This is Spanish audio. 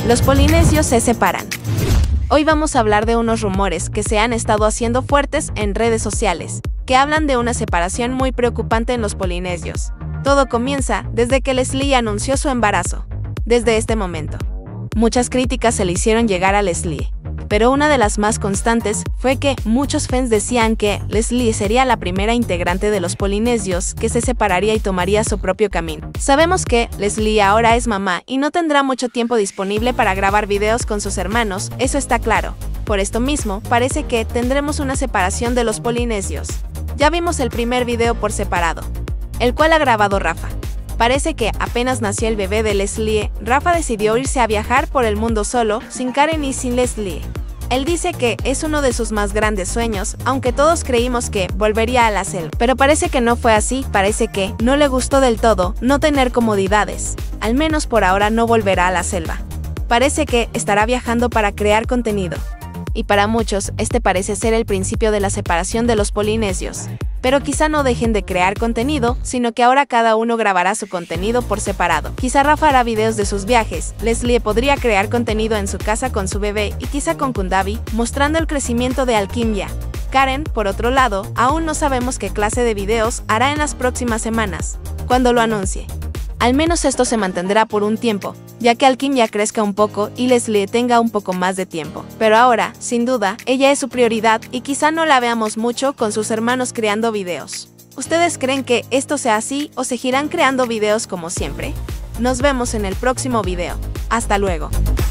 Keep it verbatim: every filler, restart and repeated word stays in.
Los polinesios se separan. Hoy vamos a hablar de unos rumores que se han estado haciendo fuertes en redes sociales, que hablan de una separación muy preocupante en los polinesios. Todo comienza desde que Leslie anunció su embarazo. Desde este momento, muchas críticas se le hicieron llegar a Leslie, pero una de las más constantes fue que muchos fans decían que Leslie sería la primera integrante de los polinesios que se separaría y tomaría su propio camino. Sabemos que Leslie ahora es mamá y no tendrá mucho tiempo disponible para grabar videos con sus hermanos, eso está claro. Por esto mismo, parece que tendremos una separación de los polinesios. Ya vimos el primer video por separado, el cual ha grabado Rafa. Parece que apenas nació el bebé de Leslie, Rafa decidió irse a viajar por el mundo solo, sin Karen y sin Leslie. Él dice que es uno de sus más grandes sueños, aunque todos creímos que volvería a la selva. Pero parece que no fue así, parece que no le gustó del todo no tener comodidades. Al menos por ahora no volverá a la selva. Parece que estará viajando para crear contenido. Y para muchos, este parece ser el principio de la separación de los polinesios. Pero quizá no dejen de crear contenido, sino que ahora cada uno grabará su contenido por separado. Quizá Rafa hará videos de sus viajes, Leslie podría crear contenido en su casa con su bebé y quizá con Kundabi, mostrando el crecimiento de Alquimia. Karen, por otro lado, aún no sabemos qué clase de videos hará en las próximas semanas, cuando lo anuncie. Al menos esto se mantendrá por un tiempo, ya que Alquimia crezca un poco y Leslie tenga un poco más de tiempo. Pero ahora, sin duda, ella es su prioridad y quizá no la veamos mucho con sus hermanos creando videos. ¿Ustedes creen que esto sea así o seguirán creando videos como siempre? Nos vemos en el próximo video. Hasta luego.